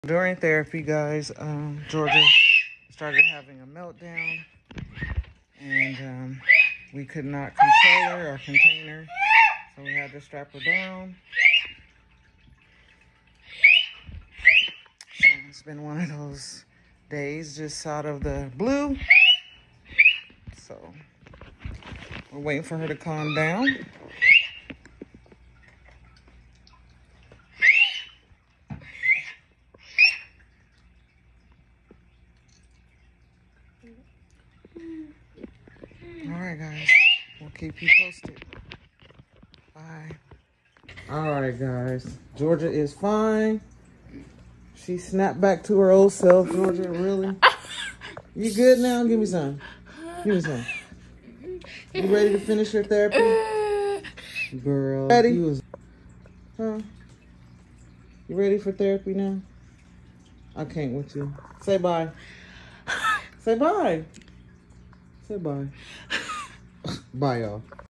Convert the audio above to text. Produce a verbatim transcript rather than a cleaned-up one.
During therapy, guys, um, Georgia started having a meltdown, and um, we could not control her or contain her, so we had to strap her down. So it's been one of those days just out of the blue, so we're waiting for her to calm down. Alright guys, we'll keep you posted. Bye. Alright guys, Georgia is fine. She snapped back to her old self. Georgia, really? You good now? Give me some. Give me some. You ready to finish your therapy? Girl. Ready? You was, huh? You ready for therapy now? I can't with you. Say bye. Say bye. Say bye. Bye, y'all.